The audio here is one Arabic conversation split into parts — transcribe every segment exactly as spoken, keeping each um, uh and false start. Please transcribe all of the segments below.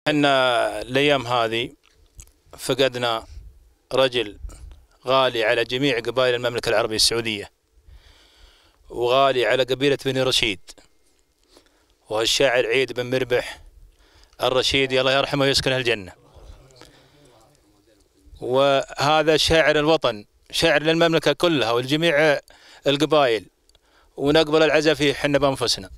ان الايام هذه فقدنا رجل غالي على جميع قبائل المملكة العربية السعودية، وغالي على قبيلة بني رشيد، وهو الشاعر عيد بن مربح الرشيدي الله يرحمه ويسكنه الجنة. وهذا شاعر الوطن، شاعر للمملكة كلها ولجميع القبائل، ونقبل العزاء فيه حنا بأنفسنا.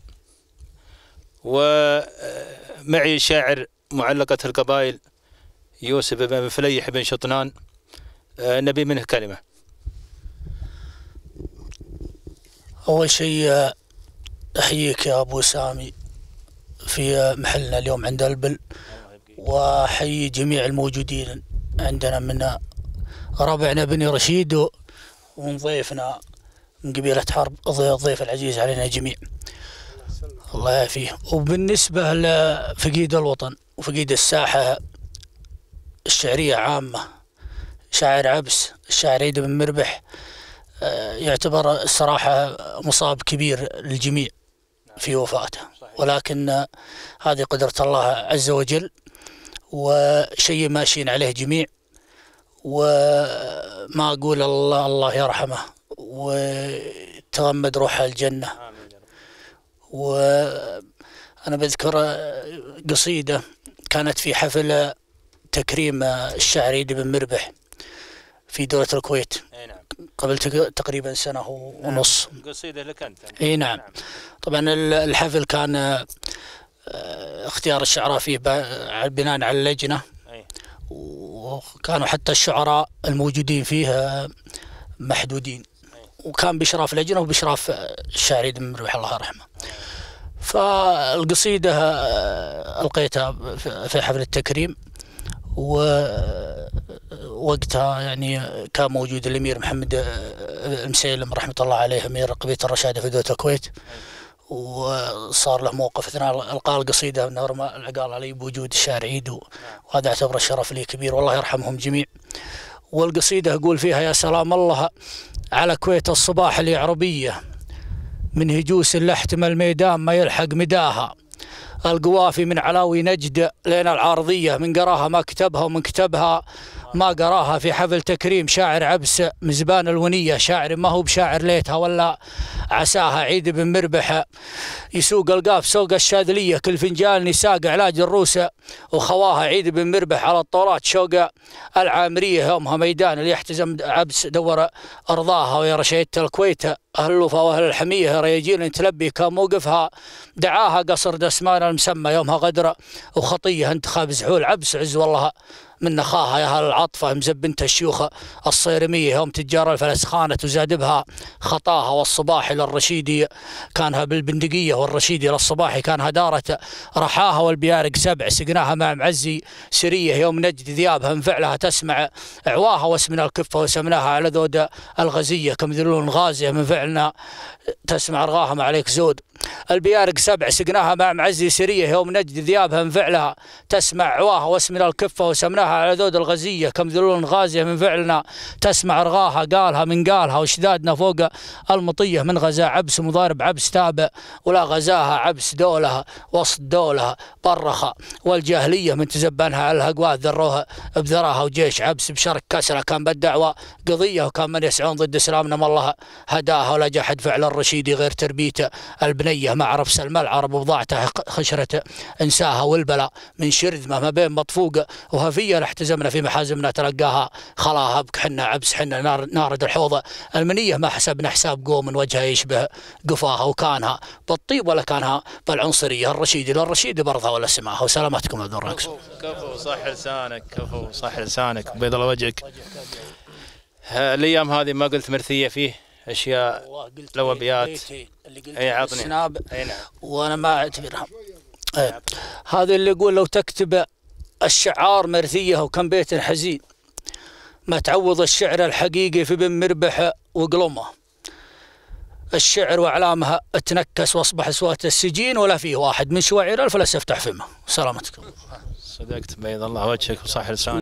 ومعي شاعر معلقة القبائل يوسف بن فليح بن شطنان، نبي منه كلمة. أول شيء أحييك يا أبو سامي في محلنا اليوم عند البل، وأحيي جميع الموجودين عندنا من ربعنا بني رشيد ومن ضيفنا من قبيلة حرب، الضيف العزيز علينا جميع الله يعافيه. وبالنسبة لفقيد الوطن وفقيد الساحة الشعرية عامة، شاعر عبس الشاعر عيد بن مربح يعتبر الصراحة مصاب كبير للجميع في وفاته، ولكن هذه قدرة الله عز وجل وشيء ماشيين عليه جميع. وما أقول الله الله يرحمه وتغمد روحه الجنة. وأنا بذكر قصيدة كانت في حفل تكريم الشاعر عيد بن مربح في دولة الكويت قبل تقريبا سنة ونص. قصيدة لك أنت؟ اي نعم. طبعا الحفل كان اختيار الشعراء فيه بناء على اللجنة، وكانوا حتى الشعراء الموجودين فيه محدودين، وكان بإشراف لجنة وبإشراف الشاعر عيد بن مربح الله يرحمه. فالقصيدة ألقيتها في حفل التكريم، ووقتها يعني كان موجود الأمير محمد المسيلم رحمة الله عليه أمير قبيلة الرشادة في دولة الكويت، وصار له موقف أثناء إلقاء القصيدة أنه رمى العقال علي بوجود الشاعر عيد، وهذا اعتبر الشرف لي كبير والله يرحمهم جميع. والقصيدة أقول فيها: يا سلام الله على كويت الصباح العربية، من هجوس اللحتم الميدان ما يلحق مداها، القوافي من علاوي نجد لنا العارضية، من قراها ما كتبها ومن كتبها ما قراها، في حفل تكريم شاعر عبس مزبان الونية، شاعر ما هو بشاعر ليتها ولا عساها، عيد بن مربح يسوق القاف سوق الشاذلية، كل فنجان نساق علاج الروسة وخواها، عيد بن مربح على الطورات شوق العامرية، يومها ميدان اللي يحتزم عبس دور أرضاها، ويا رشيدة الكويت أهل الوفا وأهل الحمية رياجيل تلبي كان موقفها، دعاها قصر دسمان المسمى يومها غدرة وخطية، انتخاب زحول عبس عز والله من نخاها، يا هل العطفة مزبنت الشيوخ الصيرمية، يوم تجار الفلس خانت وزاد بها خطاها، والصباح للرشيدي كانها بالبندقية، والرشيدي للصباحي كانها دارت رحاها، والبيارق سبع سقناها مع معزي سرية، يوم نجد ذيابها من فعلها تسمع عواها، واسمنا الكفة وسمناها على ذود الغزية، كم ذلول غازية من فعلنا تسمع رغاها ما عليك زود، البيارق سبع سقناها مع معزي سرية، يوم نجد ذيابها من فعلها تسمع عواها، واسمنا الكفة وسمناها على ذود الغزية، كم ذلول غازية من فعلنا تسمع رغاها، قالها من قالها، وشدادنا فوق المطية، من غزا عبس مضارب عبس تابع ولا غزاها، عبس دولها وسط دولها برخة، والجاهلية من تزبنها على الهقوات ذروها بذراها، وجيش عبس بشرك كسرة كان بالدعوة قضية، وكان من يسعون ضد اسلامنا ما الله هداها، ولا جحد فعل الرشيدي غير تربيته البنية، ما عرف سلم العرب بضاعته خشرة انساها، والبلاء من شرذمة ما بين مطفوقة وهفية، لاحتزمنا في محازمنا تلقاها خلاها بكحنا عبس حنا نار نارد الحوضة المنية، ما حسبنا حساب قوم من وجهها يشبه قفاها، وكانها بالطيب ولا كانها بالعنصرية، الرشيدي للرشيدي برضها ولا سماها. وسلامتكم عبد الراكس. كفو صح لسانك، كفو صح لسانك، بيض الله وجهك. الايام هذه ما قلت مرثية فيه اشياء لو ابيات اي عطني. اي نعم. وانا ما اعتبرها ايه. هذا اللي يقول لو تكتب الشعار مرثيه وكم بيت حزين، ما تعوض الشعر الحقيقي في بن مربح وقلمه، الشعر واعلامها تنكس واصبح اصوات السجين، ولا فيه واحد من شواعر الفلس يفتح فمه. سلامتكم. صدقت بيض الله وجهك وصح لسانك.